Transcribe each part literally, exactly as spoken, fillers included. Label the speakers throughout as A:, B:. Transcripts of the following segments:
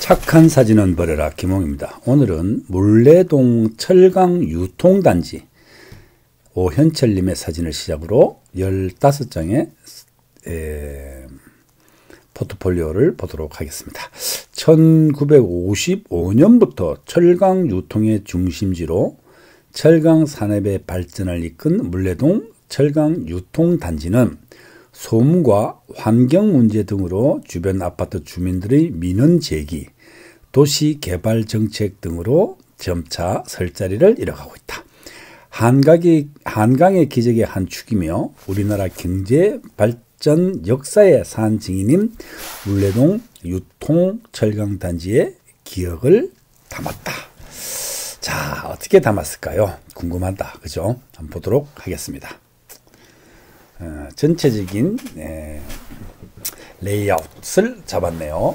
A: 착한 사진은 버려라. 김홍입니다. 오늘은 물레동 철강 유통단지 오현철님의 사진을 시작으로 열다섯 장의 에, 포트폴리오를 보도록 하겠습니다. 천구백오십오 년부터 철강 유통의 중심지로 철강 산업의 발전을 이끈 물레동 철강 유통단지는 소음과 환경 문제 등으로 주변 아파트 주민들의 민원 제기, 도시 개발 정책 등으로 점차 설 자리를 잃어가고 있다. 한강의, 한강의 기적의 한 축이며 우리나라 경제 발전 역사의 산 증인인 물레동 유통 철강단지의 기억을 담았다. 자, 어떻게 담았을까요? 궁금하다. 그죠? 한번 보도록 하겠습니다. 어, 전체적인 에, 레이아웃을 잡았네요.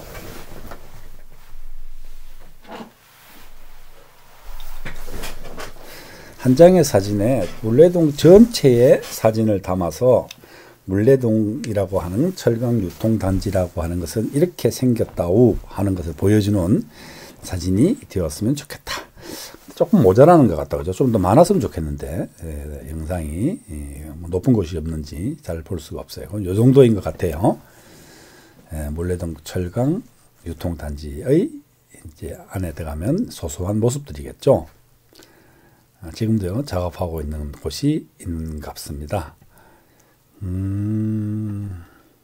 A: 한 장의 사진에 물레동 전체의 사진을 담아서 물레동이라고 하는 철강 유통단지라고 하는 것은 이렇게 생겼다우 하는 것을 보여주는 사진이 되었으면 좋겠다. 조금 모자라는 것 같다. 그죠? 좀 더 많았으면 좋겠는데, 예, 영상이 예, 높은 곳이 없는지 잘 볼 수가 없어요. 이 정도인 것 같아요. 예, 물레동 철강 유통단지의 이제 안에 들어가면 소소한 모습들이겠죠. 아, 지금도 작업하고 있는 곳이 있는 것 같습니다. 음,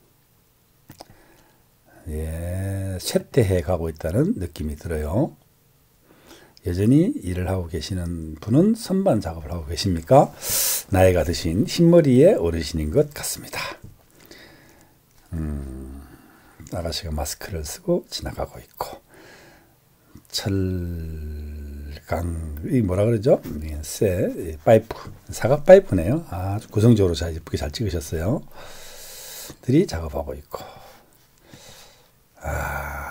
A: 예, 쇠퇴해 가고 있다는 느낌이 들어요. 여전히 일을 하고 계시는 분은 선반 작업을 하고 계십니까? 나이가 드신 흰머리의 어르신인 것 같습니다. 음, 아가씨가 마스크를 쓰고 지나가고 있고, 철강, 이 뭐라 그러죠? 쇠, 파이프, 사각 파이프네요. 아주 구성적으로 잘 예쁘게 잘 찍으셨어요. 들이 작업하고 있고, 아,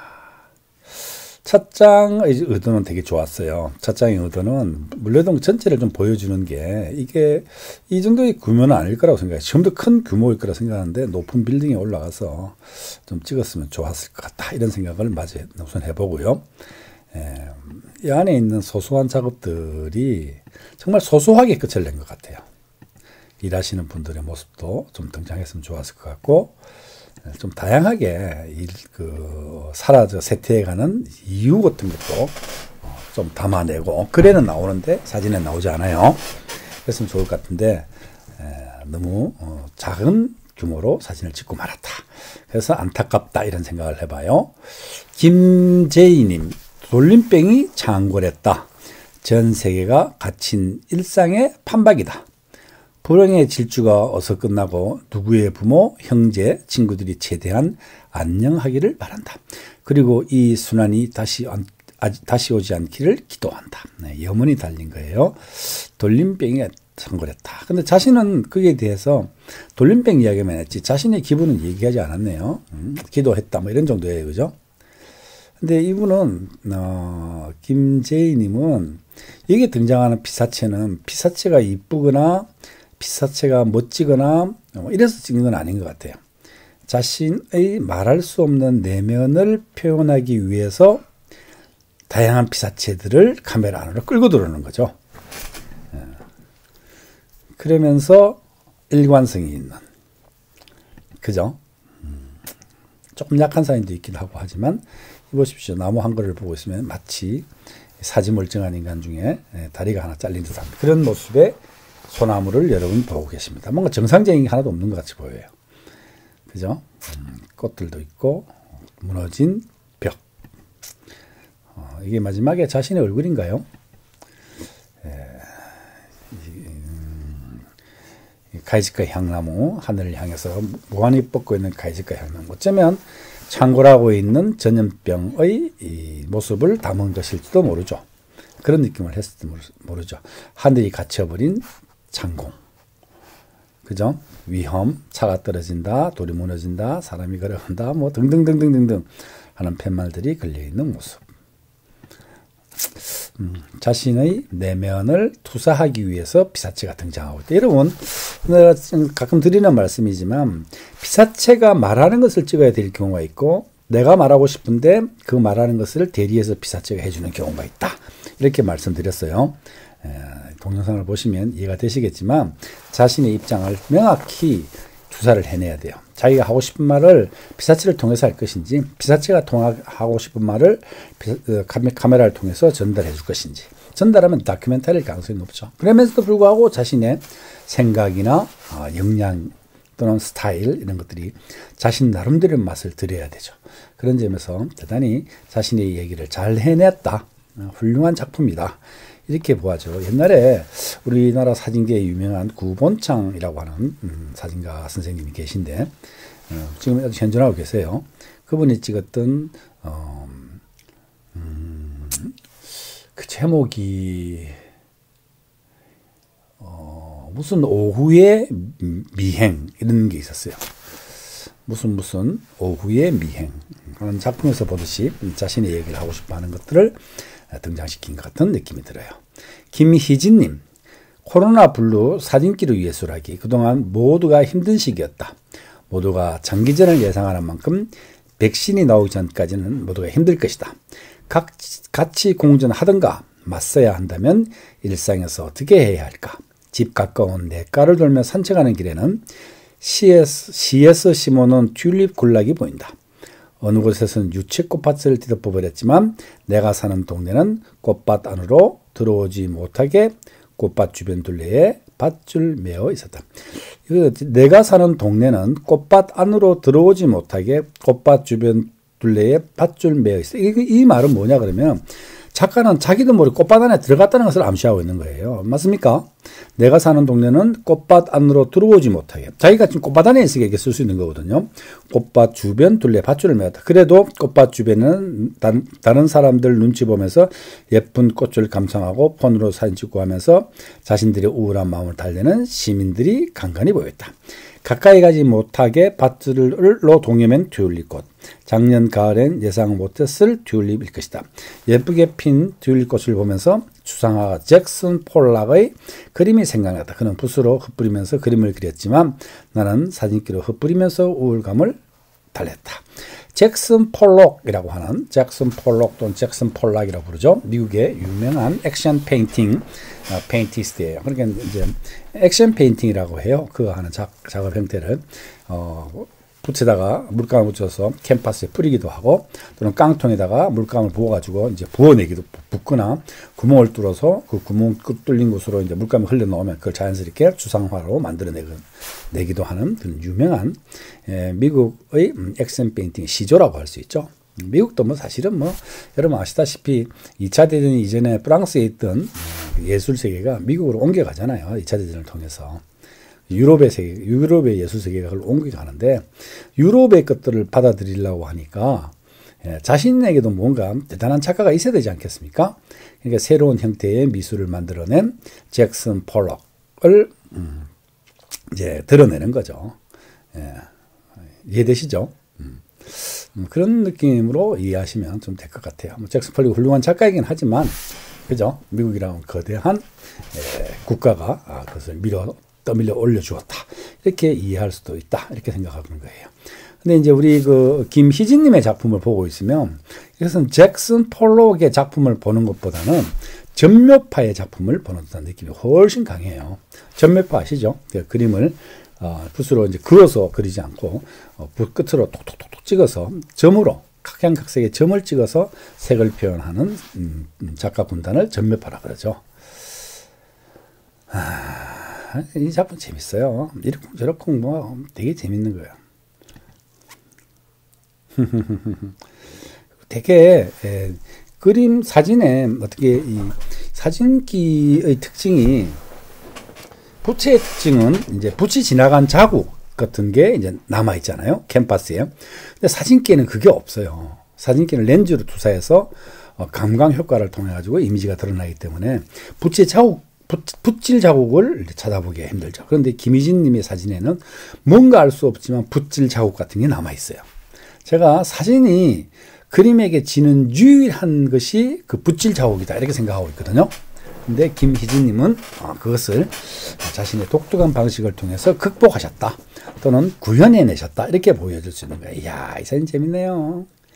A: 첫 장의 의도는 되게 좋았어요. 첫 장의 의도는 물레동 전체를 좀 보여주는 게 이게 이 정도의 규모는 아닐 거라고 생각해요. 좀 더 큰 규모일 거라고 생각하는데 높은 빌딩에 올라가서 좀 찍었으면 좋았을 것 같다. 이런 생각을 마저 우선 해보고요. 에, 이 안에 있는 소소한 작업들이 정말 소소하게 끝을 낸 것 같아요. 일하시는 분들의 모습도 좀 등장했으면 좋았을 것 같고, 좀 다양하게 일, 그, 사라져 쇠퇴해가는 이유 같은 것도 좀 담아내고, 글에는 나오는데 사진에 나오지 않아요. 그랬으면 좋을 것 같은데, 에, 너무 어, 작은 규모로 사진을 찍고 말았다. 그래서 안타깝다 이런 생각을 해봐요. 김재희님, 돌림병이 창궐했다. 전 세계가 갇힌 일상의 판박이다. 불행의 질주가 어서 끝나고 누구의 부모, 형제, 친구들이 최대한 안녕하기를 바란다. 그리고 이 순환이 다시, 다시 오지 않기를 기도한다. 네, 염원이 달린 거예요. 돌림병에 창궐했다. 근데 자신은 거기에 대해서 돌림병 이야기만 했지 자신의 기분은 얘기하지 않았네요. 음, 기도했다 뭐 이런 정도예요. 그죠? 근데 이분은 어, 김재희님은 여기에 등장하는 피사체는 피사체가 이쁘거나 피사체가 멋지거나 이래서 찍는 건 아닌 것 같아요. 자신의 말할 수 없는 내면을 표현하기 위해서 다양한 피사체들을 카메라 안으로 끌고 들어오는 거죠. 그러면서 일관성이 있는, 그죠? 조금 약한 사진도 있긴 하고 하지만 보십시오. 나무 한 그루를 보고 있으면 마치 사지 멀쩡한 인간 중에 다리가 하나 잘린 듯한 그런 모습의 소나무를 여러분 보고 계십니다. 뭔가 정상적인 게 하나도 없는 것 같이 보여요. 그죠? 음, 꽃들도 있고, 무너진 벽. 어, 이게 마지막에 자신의 얼굴인가요? 에, 음, 가이즈카 향나무, 하늘을 향해서 무한히 뻗고 있는 가이즈카 향나무. 어쩌면 창궐하고 있는 전염병의 이 모습을 담은 것일지도 모르죠. 그런 느낌을 했을지도 모르죠. 하늘이 갇혀버린 창공. 그죠? 위험, 차가 떨어진다, 돌이 무너진다, 사람이 걸어간다, 뭐 등등등등등등 하는 팻말들이 걸려있는 모습. 음, 자신의 내면을 투사하기 위해서 피사체가 등장하고 있다. 여러분, 가끔 드리는 말씀이지만 피사체가 말하는 것을 찍어야 될 경우가 있고 내가 말하고 싶은데 그 말하는 것을 대리해서 피사체가 해주는 경우가 있다. 이렇게 말씀드렸어요. 에, 동영상을 보시면 이해가 되시겠지만 자신의 입장을 명확히 주사를 해내야 돼요. 자기가 하고 싶은 말을 피사체를 통해서 할 것인지 피사체가 하고 싶은 말을 카메라를 통해서 전달해 줄 것인지. 전달하면 다큐멘터리일 가능성이 높죠. 그러면서도 불구하고 자신의 생각이나 역량 또는 스타일 이런 것들이 자신 나름대로의 맛을 들여야 되죠. 그런 점에서 대단히 자신의 얘기를 잘 해냈다. 훌륭한 작품이다. 이렇게 보아죠. 옛날에 우리나라 사진계에 유명한 구본창이라고 하는 음, 사진가 선생님이 계신데 어, 지금 아주 현존하고 계세요. 그분이 찍었던 어, 음, 그 제목이 어, 무슨 오후의 미행 이런 게 있었어요. 무슨 무슨 오후의 미행 그런 작품에서 보듯이 자신의 얘기를 하고 싶어하는 것들을 등장시킨 것 같은 느낌이 들어요. 김희진님, 코로나 블루 사진기로 예술하기. 그동안 모두가 힘든 시기였다. 모두가 장기전을 예상하는 만큼 백신이 나오기 전까지는 모두가 힘들 것이다. 각, 같이 공존하든가 맞서야 한다면 일상에서 어떻게 해야 할까? 집 가까운 냇가를 돌며 산책하는 길에는 시에서, 시에서 심어놓은 튤립 군락이 보인다. 어느 곳에서는 유채꽃밭을 뒤덮어 버렸지만 내가 사는 동네는 꽃밭 안으로 들어오지 못하게 꽃밭 주변 둘레에 밧줄 매어 있었다. 이거 내가 사는 동네는 꽃밭 안으로 들어오지 못하게 꽃밭 주변 둘레에 밧줄 매어 있어. 이, 이 말은 뭐냐 그러면 작가는 자기도 모르게 꽃밭 안에 들어갔다는 것을 암시하고 있는 거예요. 맞습니까? 내가 사는 동네는 꽃밭 안으로 들어오지 못하게. 자기가 지금 꽃밭 안에 있으니까 이렇게 쓸 수 있는 거거든요. 꽃밭 주변 둘레 밧줄을 매었다. 그래도 꽃밭 주변에는 다른, 다른 사람들 눈치 보면서 예쁜 꽃을 감상하고 폰으로 사진 찍고 하면서 자신들의 우울한 마음을 달래는 시민들이 간간히 보였다. 가까이 가지 못하게 밭들로 동여맨 튤립꽃. 작년 가을엔 예상 못했을 튤립일 것이다. 예쁘게 핀 튤립꽃을 보면서 추상화 잭슨 폴락의 그림이 생각났다. 그는 붓으로 흩뿌리면서 그림을 그렸지만 나는 사진기로 흩뿌리면서 우울감을 달랬다. 잭슨 폴록이라고 하는 잭슨 폴록 또는 잭슨 폴락이라고 부르죠. 미국의 유명한 액션 페인팅 어, 페인티스트예요. 그러니까 이제 액션 페인팅이라고 해요. 그거 하는 작, 작업 형태를 어, 붓에다가 물감을 묻혀서 캔버스에 뿌리기도 하고 또는 깡통에다가 물감을 부어가지고 이제 부어내기도 붓거나 구멍을 뚫어서 그 구멍 뚫린 곳으로 이제 물감을 흘려 넣으면 그걸 자연스럽게 주상화로 만들어내기도 하는 그런 유명한 예, 미국의 액션 페인팅 시조라고 할 수 있죠. 미국도 뭐 사실은 뭐 여러분 아시다시피 이 차 대전 이전에 프랑스에 있던 예술 세계가 미국으로 옮겨가잖아요. 이 차 대전을 통해서. 유럽의 세계, 유럽의 예술 세계가 그걸 옮겨가는데 유럽의 것들을 받아들이려고 하니까 예, 자신에게도 뭔가 대단한 작가가 있어야 되지 않겠습니까? 그러니까 새로운 형태의 미술을 만들어낸 잭슨 폴록을 음, 이제 드러내는 거죠. 예, 이해되시죠? 음. 음, 그런 느낌으로 이해하시면 좀 될 것 같아요. 뭐 잭슨 폴록이 훌륭한 작가이긴 하지만 그죠? 미국이라는 거대한 예, 국가가 아, 그것을 밀어 떠밀려 올려주었다. 이렇게 이해할 수도 있다. 이렇게 생각하는 거예요. 근데 이제 우리 그 김희진님의 작품을 보고 있으면 이것은 잭슨 폴록의 작품을 보는 것보다는 전묘파의 작품을 보는 듯한 느낌이 훨씬 강해요. 전묘파 아시죠? 그 그림을 어, 붓으로 이제 그어서 그리지 않고 어, 붓 끝으로 톡톡톡톡 찍어서 점으로 각양각색의 점을 찍어서 색을 표현하는 음, 작가 군단을 전묘파라 그러죠. 아... 이 작품 재밌어요. 이렇게 저렇게 뭐 되게 재밌는 거예요. 되게 에, 그림 사진에 어떻게 이 사진기의 특징이 붓의 특징은 이제 붓이 지나간 자국 같은 게 이제 남아 있잖아요. 캔버스에. 근데 사진기에는 그게 없어요. 사진기는 렌즈로 투사해서 어, 감광 효과를 통해 가지고 이미지가 드러나기 때문에 붓의 자국 붓질 자국을 찾아보기 힘들죠. 그런데 김희진 님의 사진에는 뭔가 알 수 없지만 붓질 자국 같은 게 남아있어요. 제가 사진이 그림에게 지는 유일한 것이 그 붓질 자국이다. 이렇게 생각하고 있거든요. 근데 김희진 님은 그것을 자신의 독특한 방식을 통해서 극복하셨다. 또는 구현해내셨다. 이렇게 보여줄 수 있는 거예요. 이야, 이 사진 재밌네요.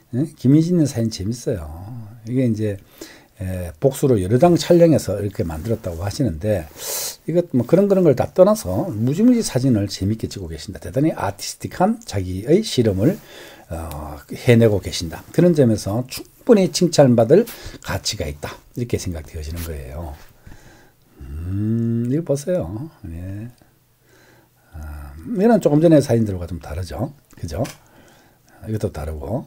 A: 예? 김희진님 사진 재밌어요. 이게 이제 에, 복수로 여러 장 촬영해서 이렇게 만들었다고 하시는데, 이것 뭐 그런 그런 걸 다 떠나서 무지무지 사진을 재밌게 찍고 계신다. 대단히 아티스틱한 자기의 실험을 어, 해내고 계신다. 그런 점에서 충분히 칭찬받을 가치가 있다. 이렇게 생각되어지는 거예요. 음, 이거 보세요. 예. 아, 이거는 조금 전에 사진들과 좀 다르죠. 그죠? 이것도 다르고.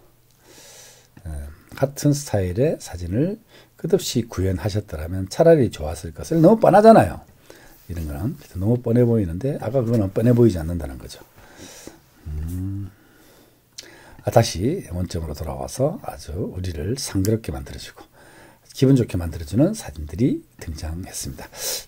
A: 예, 같은 스타일의 사진을 끝없이 구현하셨더라면 차라리 좋았을 것을. 너무 뻔하잖아요. 이런 거는 너무 뻔해 보이는데, 아까 그거는 뻔해 보이지 않는다는 거죠. 음. 아, 다시 원점으로 돌아와서 아주 우리를 상그럽게 만들어주고 기분 좋게 만들어주는 사진들이 등장했습니다.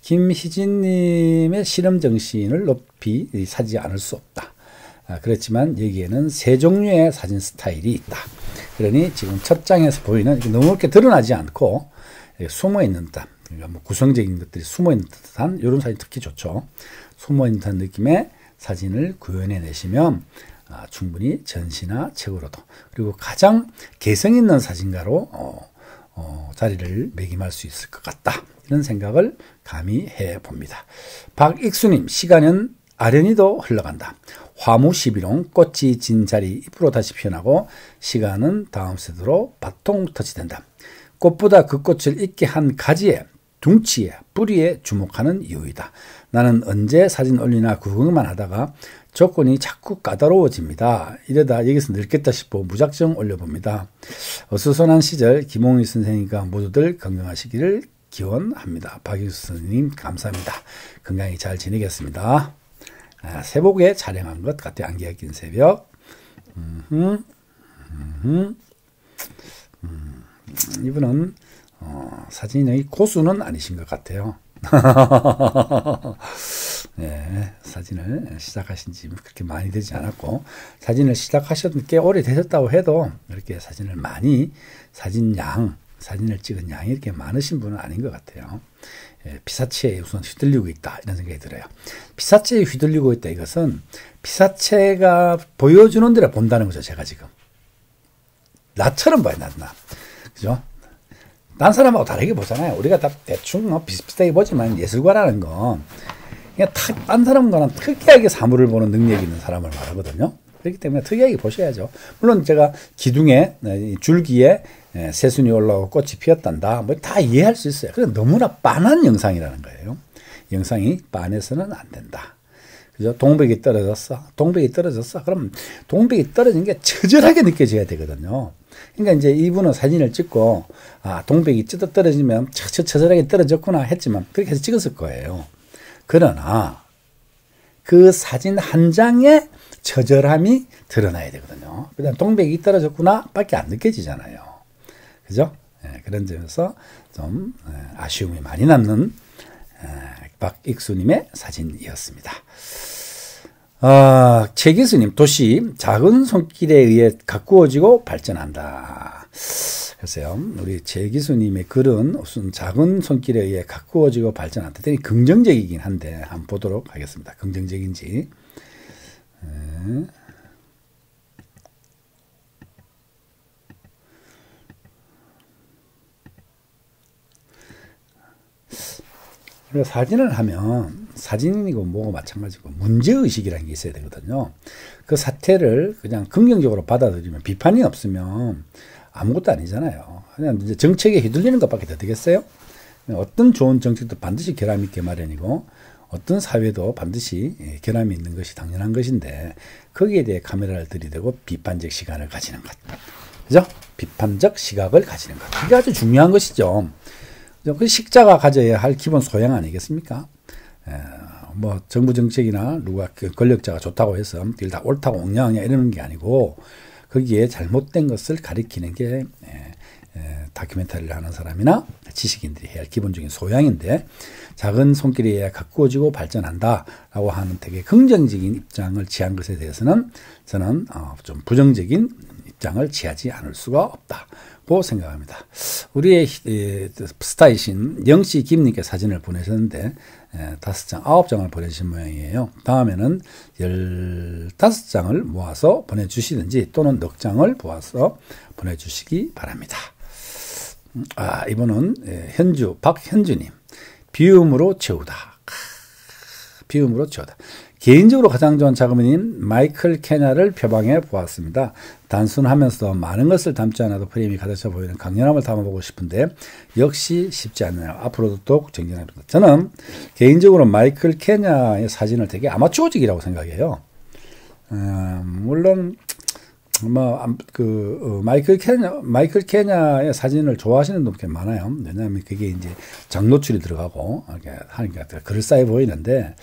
A: 김희진님의 실험 정신을 높이 사지 않을 수 없다. 아, 그렇지만 여기에는 세 종류의 사진 스타일이 있다. 그러니 지금 첫 장에서 보이는, 너무 이렇게 드러나지 않고 숨어 있는 듯한, 그러니까 뭐 구성적인 것들이 숨어 있는 듯한 이런 사진 특히 좋죠. 숨어 있는 듯한 느낌의 사진을 구현해 내시면 아, 충분히 전시나 책으로도, 그리고 가장 개성 있는 사진가로 어, 어, 자리를 매김할 수 있을 것 같다. 이런 생각을 감히 해봅니다. 박익수님, 시간은 아련히도 흘러간다. 화무시비롱 꽃이 진 자리 잎으로 다시 피어나고 시간은 다음 세대로 바통 터치된다. 꽃보다 그 꽃을 잊게 한 가지에, 둥치에, 뿌리에 주목하는 이유이다. 나는 언제 사진 올리나 구경만 하다가 조건이 자꾸 까다로워집니다. 이러다 여기서 늙겠다 싶어 무작정 올려봅니다. 어수선한 시절 김홍희 선생님과 모두들 건강하시기를 기원합니다. 박익수 선생님 감사합니다. 건강히 잘 지내겠습니다. 아, 새벽에 촬영한 것 같아요. 안개가 낀 새벽. 음흠, 음흠, 음, 이분은 어, 사진의 고수는 아니신 것 같아요. 네, 사진을 시작하신 지 그렇게 많이 되지 않았고, 사진을 시작하셨던 꽤 오래 되셨다고 해도 이렇게 사진을 많이, 사진 양, 사진을 찍은 양이 이렇게 많으신 분은 아닌 것 같아요. 예, 피사체에 우선 휘둘리고 있다, 이런 생각이 들어요. 피사체에 휘둘리고 있다, 이것은 피사체가 보여주는 대로 본다는 거죠. 제가 지금 나처럼 봐요. 나, 나. 그죠? 딴 사람하고 다르게 보잖아요. 우리가 다 대충 뭐 비슷비슷하게 보지만 예술가라는 건 그냥 딴 사람과는 특이하게 사물을 보는 능력이 있는 사람을 말하거든요. 그렇기 때문에 특이하게 보셔야죠. 물론 제가 기둥에, 줄기에 새순이 올라오고 꽃이 피었단다, 뭐 다 이해할 수 있어요. 그런데 너무나 빤한 영상이라는 거예요. 영상이 빤해서는 안 된다. 그죠? 동백이 떨어졌어. 동백이 떨어졌어. 그럼 동백이 떨어진 게 처절하게 느껴져야 되거든요. 그러니까 이제 이분은 사진을 찍고, 아, 동백이 찢어 떨어지면 처절하게 떨어졌구나 했지만 그렇게 해서 찍었을 거예요. 그러나 그 사진 한 장에 처절함이 드러나야 되거든요. 그다음 동백이 떨어졌구나 밖에 안 느껴지잖아요. 그죠? 예, 그런 점에서 좀 아쉬움이 많이 남는 박익수님의 사진이었습니다. 아, 최기수님, 도시 작은 손길에 의해 가꾸어지고 발전한다. 글쎄요, 우리 최기수님의 글은 우선 작은 손길에 의해 가꾸어지고 발전한다. 되게 긍정적이긴 한데 한번 보도록 하겠습니다. 긍정적인지. 네. 그러니까 사진을 하면 사진이고 뭐고 마찬가지고 문제의식이라는 게 있어야 되거든요. 그 사태를 그냥 긍정적으로 받아들이면, 비판이 없으면 아무것도 아니잖아요. 그냥 이제 정책에 휘둘리는 것밖에 더 되겠어요? 어떤 좋은 정책도 반드시 결함이 있게 마련이고, 어떤 사회도 반드시 결함이 있는 것이 당연한 것인데, 거기에 대해 카메라를 들이대고 비판적 시간을 가지는 것. 그죠? 비판적 시각을 가지는 것. 이게 아주 중요한 것이죠. 그 식자가 가져야 할 기본 소양 아니겠습니까? 에, 뭐 정부 정책이나 누가 권력자가 좋다고 해서 그걸 다 옳다고 옹냐옹냐 이러는 게 아니고, 거기에 잘못된 것을 가리키는 게 에, 에, 다큐멘터리를 하는 사람이나 지식인들이 해야 할 기본적인 소양인데, 작은 손길에 가꾸어지고 발전한다라고 하는 되게 긍정적인 입장을 취한 것에 대해서는 저는 어, 좀 부정적인 입장을 취하지 않을 수가 없다고 생각합니다. 우리의 스타이신 영씨 김님께 사진을 보내셨는데 다섯 장, 아홉 장을 보내주신 모양이에요. 다음에는 열다섯 장을 모아서 보내주시든지 또는 넉 장을 모아서 보내주시기 바랍니다. 아, 이분은 현주, 박현주님. 비움으로 채우다. 비움으로 채우다. 개인적으로 가장 좋은 작업인 마이클 케냐를 표방해 보았습니다. 단순하면서 많은 것을 담지 않아도 프레임이 가득 차 보이는 강렬함을 담아보고 싶은데 역시 쉽지 않네요. 앞으로도 더욱 정진합니다. 저는 개인적으로 마이클 케냐의 사진을 되게 아마추어직이라고 생각해요. 음, 물론 뭐, 그, 어, 마이클 케냐, 마이클 케냐의 사진을 좋아하시는 분들이 많아요. 왜냐하면 그게 이제 장노출이 들어가고, 이렇게 하니까 그럴싸해 보이는데,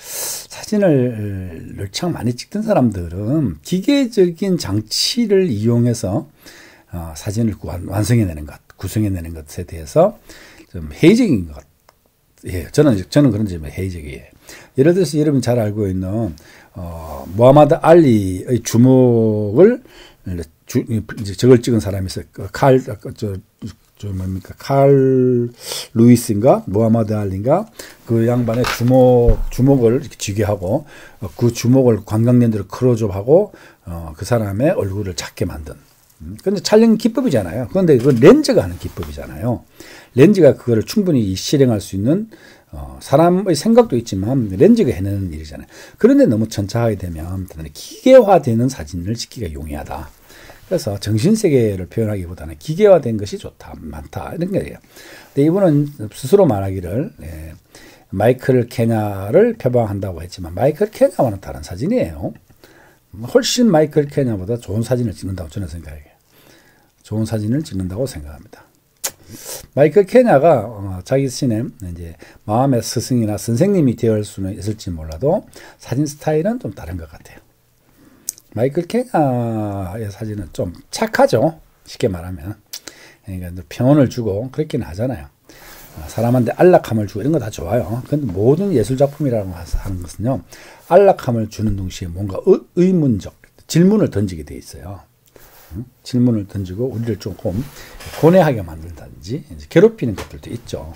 A: 사진을 참 많이 찍던 사람들은 기계적인 장치를 이용해서, 어, 사진을 완성해내는 것, 구성해내는 것에 대해서 좀 회의적인 것. 예, 저는, 저는 그런 점이 회의적이에요. 예를 들어서 여러분 잘 알고 있는, 어, 무하마드 알리의 주먹을 주, 이제 저걸 찍은 사람이 있어요. 칼, 저, 저 뭡니까? 칼 루이스인가? 무하마드 알리인가? 그 양반의 주먹, 주먹을 이렇게 쥐게 하고, 그 주먹을 관광렌즈로 크로즈업하고, 어, 그 사람의 얼굴을 작게 만든. 근데 촬영 기법이잖아요. 그런데 그 렌즈가 하는 기법이잖아요. 렌즈가 그거를 충분히 실행할 수 있는 어, 사람의 생각도 있지만 렌즈가 해내는 일이잖아요. 그런데 너무 천차하게 되면 기계화되는 사진을 찍기가 용이하다. 그래서 정신세계를 표현하기보다는 기계화된 것이 좋다, 많다 이런 거예요. 근데 이분은 스스로 말하기를 예, 마이클 케냐를 표방한다고 했지만 마이클 케냐와는 다른 사진이에요. 훨씬 마이클 케냐보다 좋은 사진을 찍는다고 저는 생각해요. 좋은 사진을 찍는다고 생각합니다. 마이클 케냐가 어, 자기 자신의 이제 마음의 스승이나 선생님이 되어 수는 있을지 몰라도 사진 스타일은 좀 다른 것 같아요. 마이클 케냐의 사진은 좀 착하죠. 쉽게 말하면. 그러니까 평온을 주고 그렇긴 하잖아요. 어, 사람한테 안락함을 주고 이런 거 다 좋아요. 근데 모든 예술 작품이라고 하는 것은요. 안락함을 주는 동시에 뭔가 의, 의문적 질문을 던지게 돼 있어요. 질문을 던지고 우리를 조금 고뇌하게 만든다든지 괴롭히는 것들도 있죠.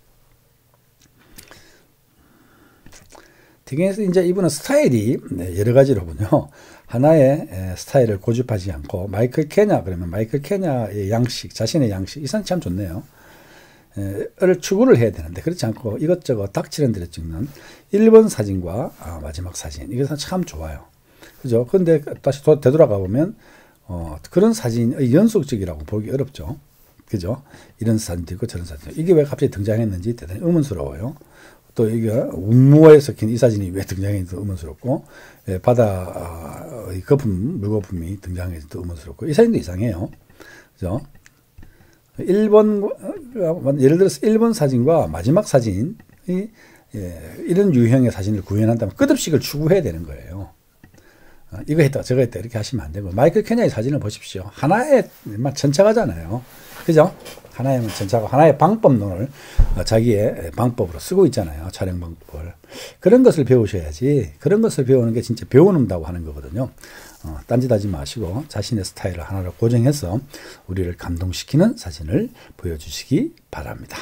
A: 특히해서 이제 이분은 스타일이 여러 가지로군요. 하나의 스타일을 고집하지 않고 마이클 케냐 그러면 마이클 케냐의 양식, 자신의 양식 이 사람 참 좋네요. 를 추구를 해야 되는데 그렇지 않고 이것저것 닥치는 대로 찍는 일 번 사진과 아, 마지막 사진 이것은 참 좋아요. 그죠? 그런데 다시 도, 되돌아가 보면 어, 그런 사진의 연속적이라고 보기 어렵죠. 그죠? 이런 사진도 있고 저런 사진도 있고. 이게 왜 갑자기 등장했는지 대단히 의문스러워요. 또 이게 운무에 섞인 이 사진이 왜 등장했는지 의문스럽고, 예, 바다의 거품, 물거품이 등장했는지도 의문스럽고, 이 사진도 이상해요. 그죠? 일 번, 예를 들어서 일 번 사진과 마지막 사진이, 예, 이런 유형의 사진을 구현한다면 끝없이를 추구해야 되는 거예요. 이거 했다, 저거 했다, 이렇게 하시면 안 되고. 마이클 케냐의 사진을 보십시오. 하나의, 천차가잖아요. 그죠? 하나의 천차가, 하나의 방법론을 자기의 방법으로 쓰고 있잖아요. 촬영 방법을. 그런 것을 배우셔야지, 그런 것을 배우는 게 진짜 배우는다고 하는 거거든요. 어, 딴짓하지 마시고 자신의 스타일을 하나로 고정해서 우리를 감동시키는 사진을 보여주시기 바랍니다.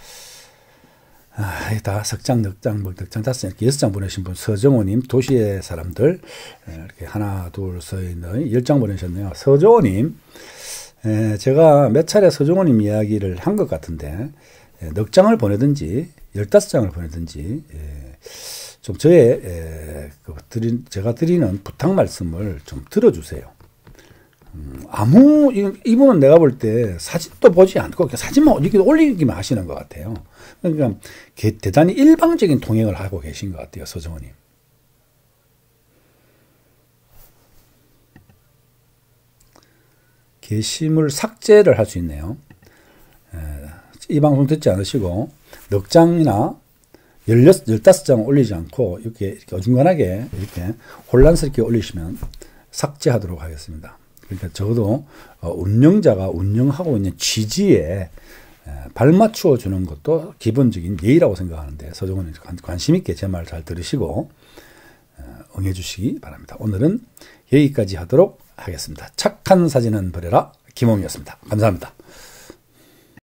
A: 아, 다 석장, 넉장, 넉장, 다섯 장, 이렇게 여섯 장 보내신 분, 서정호님, 도시의 사람들, 이렇게 하나, 둘, 셋, 넷, 열 장 보내셨네요. 서정호님, 에, 제가 몇 차례 서정호님 이야기를 한 것 같은데, 에, 넉 장을 보내든지, 열다섯 장을 보내든지, 에, 좀 저의, 에, 그, 드린, 제가 드리는 부탁 말씀을 좀 들어주세요. 음, 아무, 이분은 내가 볼 때 사진도 보지 않고 사진만 이렇게 올리기만 하시는 것 같아요. 그러니까 대단히 일방적인 통행을 하고 계신 것 같아요, 서정호님. 게시물 삭제를 할 수 있네요. 에, 이 방송 듣지 않으시고 넉 장이나 열여섯, 열다섯 장 올리지 않고 이렇게, 이렇게 어중간하게 이렇게 혼란스럽게 올리시면 삭제하도록 하겠습니다. 그러니까 적어도 운영자가 운영하고 있는 취지에 발맞추어 주는 것도 기본적인 예의라고 생각하는데 서정훈님 관심 있게 제 말 잘 들으시고 응해 주시기 바랍니다. 오늘은 여기까지 하도록 하겠습니다. 하겠습니다. 착한 사진은 버려라. 김홍이었습니다. 감사합니다.